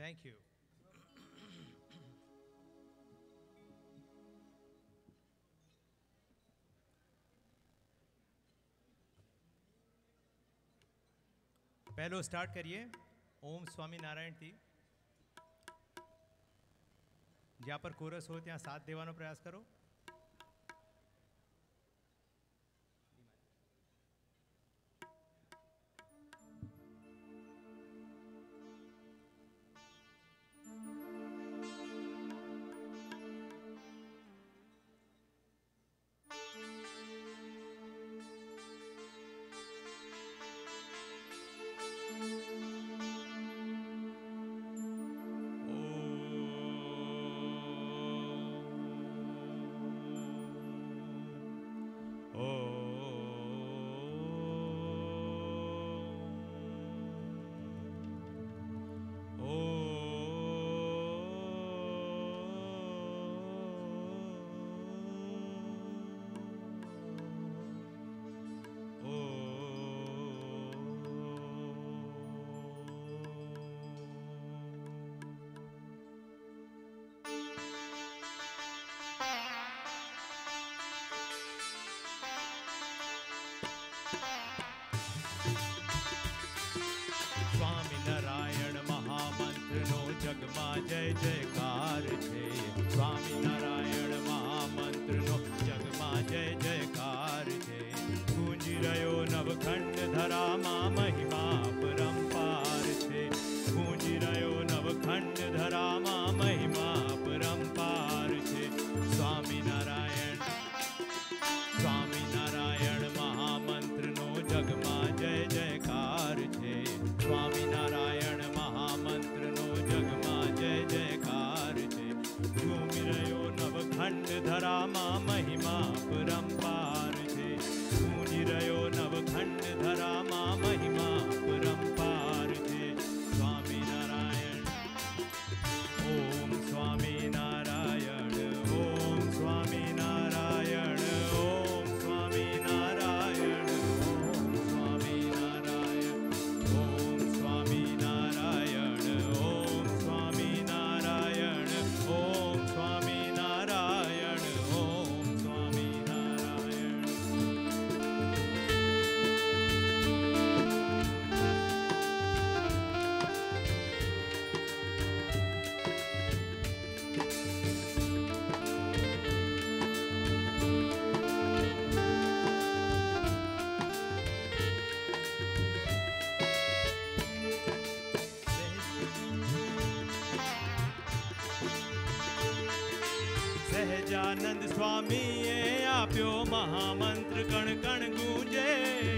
Thank you. पहलो start करिए। ओम स्वामी नारायण थी જ્યાં પર કોરસ હોય ત્યાં સાથ દેવાનો પ્રયાસ કરો। જગમાં જય જયકાર છે સ્વામિનારાયણ મહામંત્રનો જગમાં જય જયકાર છે ગુંજી રહ્યો નવખંડ ધરામાં મહિમા પરંપાર છે ગુંજી રહ્યો નવખંડ ધરામાં મહિમા પરંપાર છે સ્વામિનારાયણ સ્વામિનારાયણ મહામંત્રનો જગમાં જય જયકાર છે સ્વામિનારાયણ મહામંત્રનો જગમાં જય જયકાર છે ઝૂમી રહ્યો નવખંડ ધરામાં મહિમા પરંપાર છે ગૂંજી રહ્યો નવખંડ ધરામાં મહિમા પરંપાર છે સ્વામિનારાયણ ઓમ સ્વામિનારાયણ ઓમ સ્વામિનારાયણ ઓમ સ્વામિનારાયણ ઓમ સ્વામિનારાયણ ઓમ સ્વામિનારાયણ ઓમ સ્વામિનારાયણ ઓમ સ્વામિનારાયણ ઓમ સ્વામિનારાયણ। સહજાનંદ સ્વામીએ આપ્યો મહામંત્ર કણ કણ ગૂંજે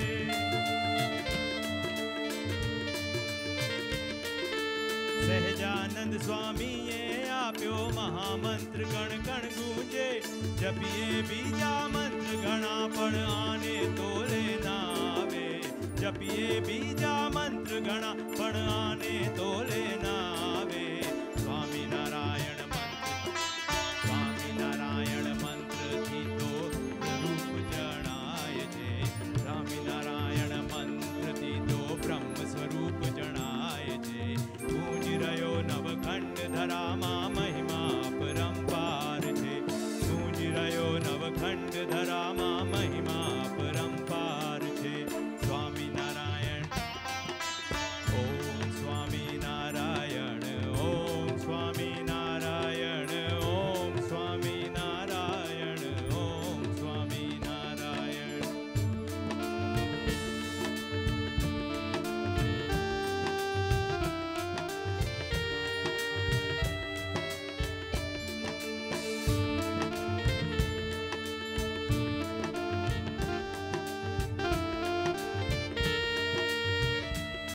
સહજાનંદ સ્વામીએ આપ્યો મહામંત્ર કણ કણ ગૂંજે જપીએ બીજા મંત્ર ઘણા પણ આને તોલે ના આવે જપીએ બીજા મંત્ર ઘણા પણ આને તોલે ના આવે સ્વામિનારાયણ સ્વામિનારાયણ મંત્રથી તો રૂપ જણાય છે સ્વામિનારાયણ મંત્રથી તો બ્રહ્મ સ્વરૂપ જણાય છે ગૂંજી રહ્યો નવખંડ ધરામાં